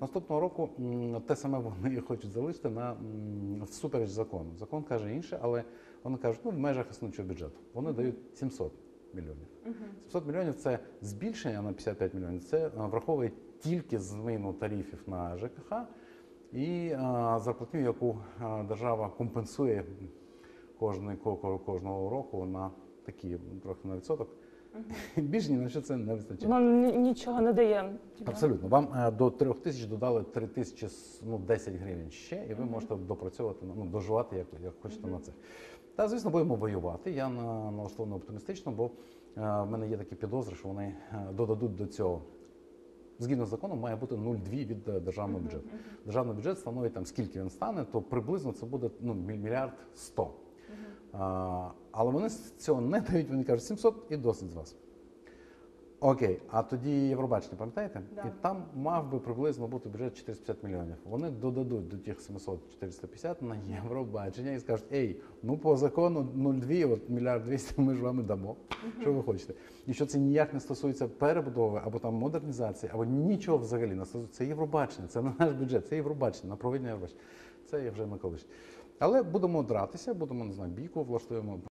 Наступного року те саме вони хочуть залишити всупереч закону. Закон каже інше, але вони кажуть, в межах існуючого бюджету. Вони дають 700 мільйонів. 700 мільйонів – це збільшення на 55 мільйонів, це враховує тільки зміну тарифів на ЖКХ і зарплатню, яку держава компенсує кожного року на такі, трохи на відсоток. Більш ні на що це не вистачає. Вам нічого не дає? Абсолютно. Вам до 3 тисяч додали 3 тисячі, 10 гривень ще, і ви можете допрацьовувати, доживати, як хочете на це. Та, звісно, будемо воювати. Я налаштований оптимістично, бо в мене є такі підозри, що вони додадуть до цього. Згідно з законом, має бути 0,2 від державного бюджету. Державний бюджет становить там, скільки він стане, то приблизно це буде мільярд 100. Але вони цього не дають, вони кажуть 700 і досить з вас. Окей, а тоді Євробачення, пам'ятаєте? Да. І там мав би приблизно бути бюджет 450 мільйонів. Вони додадуть до тих 700-450 на Євробачення і скажуть, по закону 0,2, мільярд 200 ми ж вам і дамо. Що ви хочете? І що це ніяк не стосується перебудови, або там модернізації, або нічого взагалі не стосується. Це Євробачення, це не наш бюджет, це Євробачення, на проведення Євробачення. Це вже ми колись. Але будемо дратися, будемо, не знаю, бійку влаштуємо.